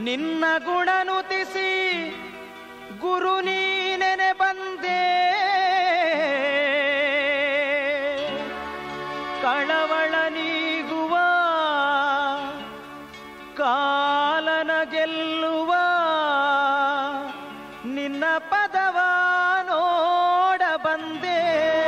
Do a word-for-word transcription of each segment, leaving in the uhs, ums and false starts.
ನಿನ್ನ ಗುಣನುತಿಸಿ ಗುರು ನೀನೆನೆ ಬಂದೆ ಕಳವಳ ನೀಗುವ ಕಾಲನ ಗೆಲ್ಲುವ ನಿನ್ನ ಪದವ ನೋಡ ಬಂದೆ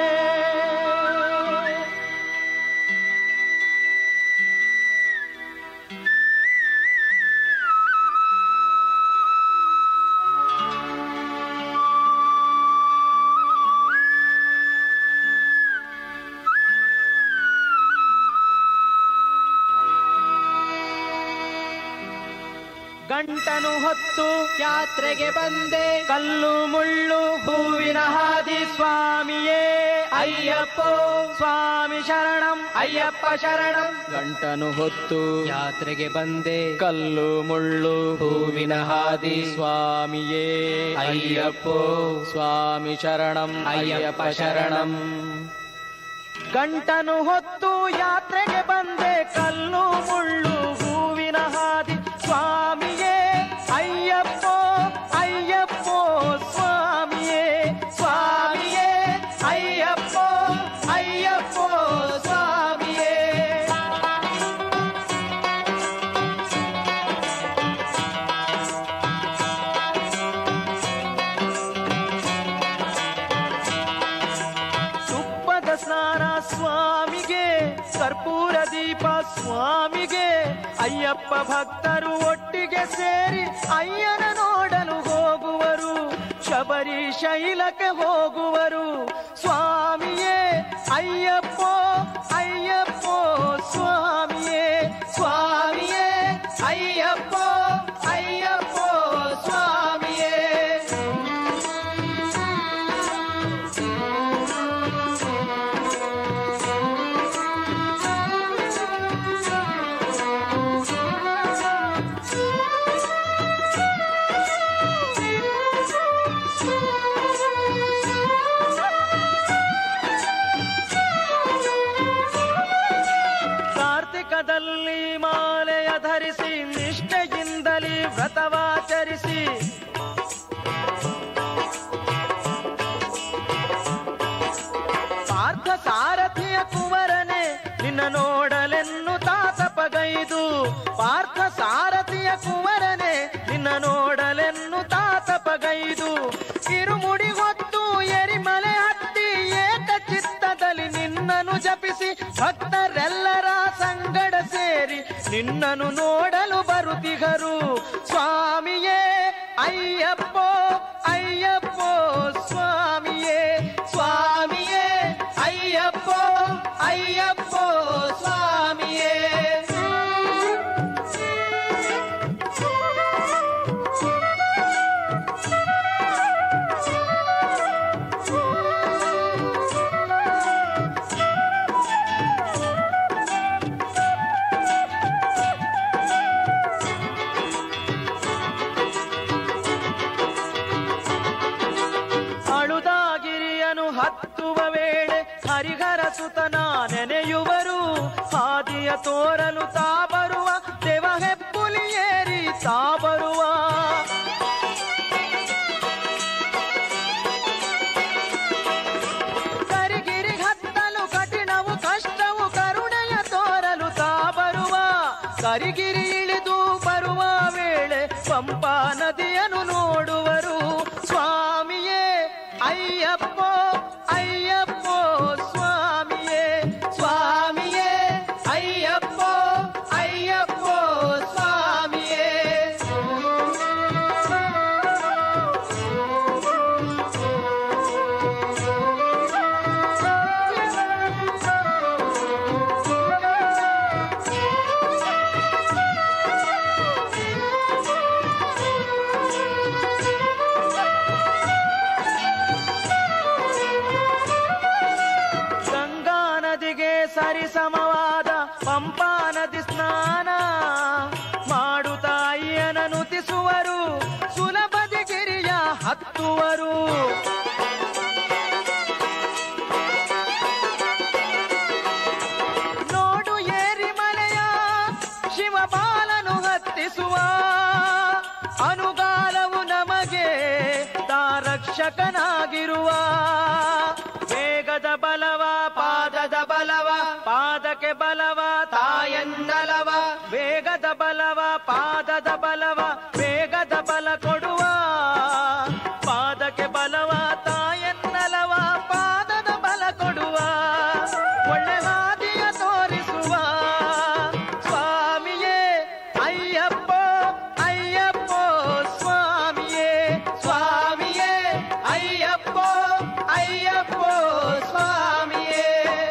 ಗಂಟನು ಹೊತ್ತು ಯಾತ್ರೆಗೆ ಬಂದೆ ಕಲ್ಲು ಮುಳ್ಳು ಹೂವಿನ ಹಾದಿ ಸ್ವಾಮಿಯೇ ಅಯ್ಯಪ್ಪ ಸ್ವಾಮಿ ಶರಣಂ ಅಯ್ಯಪ್ಪ ಶರಣಂ. ಗಂಟನು ಹೊತ್ತು ಯಾತ್ರೆಗೆ ಬಂದೆ ಕಲ್ಲು ಮುಳ್ಳು ಹೂವಿನ ಹಾದಿ ಸ್ವಾಮಿಯೇ ಅಯ್ಯಪ್ಪ ಸ್ವಾಮಿ ಶರಣಂ ಅಯ್ಯಪ್ಪ ಶರಣಂ. ಗಂಟನು ಹೊತ್ತು ಯಾತ್ರೆಗೆ ಬಂದೆ ಕಲ್ಲು ಮುಳ್ಳು ಹೂವಿನ ಹಾದಿ ಸ್ವಾಮಿಯೇ ಅಯ್ಯಪ್ಪ ಅಯ್ಯಪ್ಪ ಸ್ವಾಮಿಯೇ ಸ್ವಾಮಿಯೇ ಅಯ್ಯಪ್ಪ ಅಯ್ಯಪ್ಪ ಸ್ವಾಮಿಯೇ. ತುಪ್ಪದ ಸ್ನಾನ ಸ್ವಾಮಿಗೆ ಕರ್ಪೂರ ದೀಪ ಸ್ವಾಮಿಗೆ ಅಯ್ಯಪ್ಪ ಭಕ್ತರು ಒಟ್ಟಿಗೆ ಸೇರಿ ಅಯ್ಯನ ನೋಡಲು ಹೋಗುವರು ಶಬರಿ ಶೈಲಕ್ಕೆ ಹೋಗುವರು ಸ್ವಾಮಿಯೇ ಅಯ್ಯಪ್ಪ ಅಯ್ಯಪ್ಪ ಸ್ವಾಮಿಯೇ ಸ್ವಾಮಿಯೇ ಅಯ್ಯಪ್ಪ ಅಯ್ಯಪ್ಪ ಸ್ವಾಮಿಯೇ. ಕಾರ್ತಿಕದಲ್ಲಿ ಮಾಲೆಯ ಧರಿಸಿ ನಿಷ್ಠೆಯಿಂದಲೇ ವ್ರತವಾಚರಿಸಿ ಪಾರ್ಥ ಸಾರಥಿಯ ಕುವರನೆ ನಿನ್ನ ನೋಡಲೆನ್ನು ತಾತಪಗೈದು ಪಾರ್ಥ ಸಾರಥಿಯ ಕುವರನೆ ನಿನ್ನ ನೋಡಲೆನ್ನು ತಾತಪಗೈದು ಇರುಮುಡಿ ಹೊತ್ತು ಎರಿಮಲೆ ಹತ್ತಿ ಏಕ ಚಿತ್ತದಲ್ಲಿ ನಿನ್ನನು ಜಪಿಸಿ ಭಕ್ತರೆಲ್ಲರ ಸಂಗಡ ಸೇರಿ ನಿನ್ನನು ನೋಡಲು ಬರುತ್ತಿಗರು ಸ್ವಾಮಿಯೇ ಅಯ್ಯಪ್ಪ ಅಯ್ಯಪ್ಪ ಸ್ವಾಮಿಯೇ ಸ್ವಾಮಿಯೇ ಅಯ್ಯಪ್ಪ ಅಯ್ಯಪ್ಪ ಸ್ವಾಮಿಯೇ. ಅಳುದಾಗಿರಿಯನು ಹತ್ತುವ ವೇಳೆ ಹರಿಹರ ಸುತನ ನೆನೆಯುವರು ಹಾದಿಯ ತೋರಲು ತಾ ಬರುವ ದೇವ ಹೆಪ್ಪುಲಿಯೇರಿ ತಾ ಬರುವ ಕರಿಗಿರಿ ಹತ್ತಲು ಕಠಿಣವು ಕಷ್ಟವು ಕರುಣೆಯ ತೋರಲು ತಾ ಬರುವ ಕರಿಗಿರಿ ಇಳಿದು ಬರುವ ವೇಳೆ ಪಂಪಾ ನದಿಯನ್ನು ನೋಡುವರು ಸ್ವಾಮಿಯೇ ಅಯ್ಯಪ್ಪ ಅಯ್ಯಪ್ಪ ಸ್ವಾಮಿಯೇ ಸ್ವಾಮಿಯೇ ಅಯ್ಯಪ್ಪ ಅಯ್ಯಪ್ಪ ಸ್ವಾಮಿಯೇ. ಸರಿಸಮವಾದ ಪಂಪಾ ನದಿ ಸ್ನಾನ ಮಾಡುತ್ತಾ ಅಯ್ಯನ ನುತಿಸುವರು ಸುಲಭದಿ ಗಿರಿಯ ಹತ್ತುವರು ನೋಡು ಏರಿ ಮಲೆಯ ಶಿವಬಾಲನು ಹತ್ತಿಸುವ ರಕ್ಷಕನಾಗಿರುವ ವೇಗದ ಬಲವ ಪಾದದ ಬಲವ ಪಾದಕ್ಕೆ ಬಲವ ತಾಯನ್ನಲವ ವೇಗದ ಬಲವ ಪಾದದ ಬಲವ ವೇಗದ ಬಲ ಕೊಡುವ ಪಾದಕ್ಕೆ ಬಲವ ತಾಯನ್ನಲವ ಪಾದದ ಬಲ ಕೊಡುವ ಒಳ್ಳೆ ಹಾದಿಯ ತೋರಿಸುವ ಸ್ವಾಮಿಯೇ ಅಯ್ಯಪ್ಪ ಅಯ್ಯಪ್ಪ ಸ್ವಾಮಿಯೇ ಸ್ವಾಮಿಯೇ ಅಯ್ಯಪ್ಪ ಅಯ್ಯಪ್ಪ ಸ್ವಾಮಿಯೇ.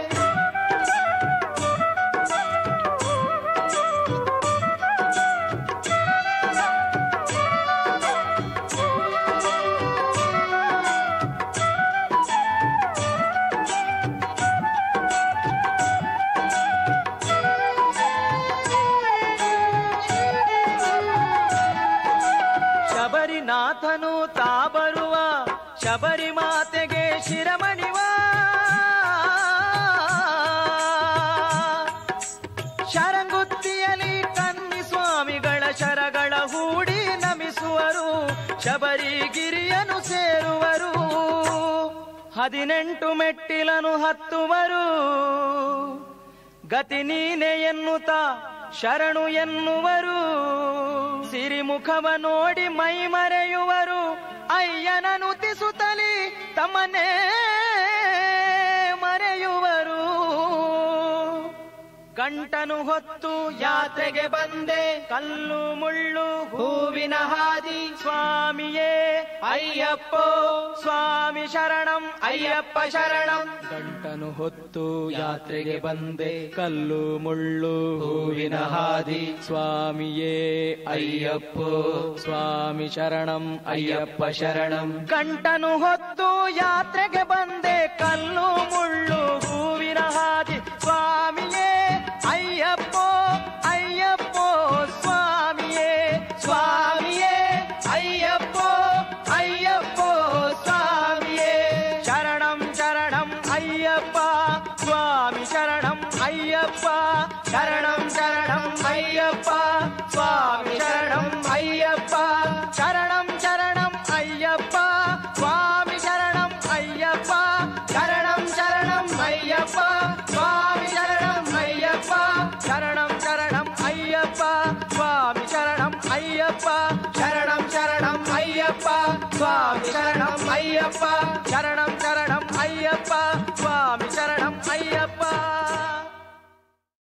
ಶಬರಿನಾಥನು ತಾ ಬರುವ ಶಬರಿ ಮಾತೆಗೆ ಶಿರಮಣಿವ ಶರಂಗುತ್ತಿಯಲಿ ಕನ್ನಿ ಸ್ವಾಮಿಗಳ ಶರಗಳ ಹೂಡಿ ನಮಿಸುವರು ಶಬರಿಗಿರಿಯನು ಸೇರುವರು ಹದಿನೆಂಟು ಮೆಟ್ಟಿಲನು ಹತ್ತುವರು ಗತಿ ನೀನೆ ಎನ್ನುತ್ತ ಶರಣು ಎನ್ನುವರು ಸಿರಿಮುಖವ ನೋಡಿ ಮೈ ಮರೆಯುವರು ಅಯ್ಯನನು ತಿಸುತ್ತಲಿ ತಮ್ಮನ್ನೇ ಮರೆಯುವರು ಗಂಟನು ಹೊತ್ತು ಯಾತ್ರೆಗೆ ಬಂದೆ ಕಲ್ಲು ಮುಳ್ಳು ಹೂವಿನ ಹಾದಿ ಸ್ವಾಮಿಯೇ ಅಯ್ಯಪ್ಪ ಸ್ವಾಮಿ ಶರಣಂ ಅಯ್ಯಪ್ಪ ಶರಣಂ ಗಂಟನು ಹೊತ್ತು ಯಾತ್ರೆಗೆ ಬಂದೆ ಕಲ್ಲು ಮುಳ್ಳು ಹೂವಿನ ಹಾದಿ ಸ್ವಾಮಿಯೇ ಅಯ್ಯಪ್ಪ ಸ್ವಾಮಿ ಶರಣಂ ಅಯ್ಯಪ್ಪ ಶರಣಂ ಗಂಟನು ಹೊತ್ತು ಯಾತ್ರೆಗೆ ಬಂದೆ ಕಲ್ಲು ಮುಳ್ಳು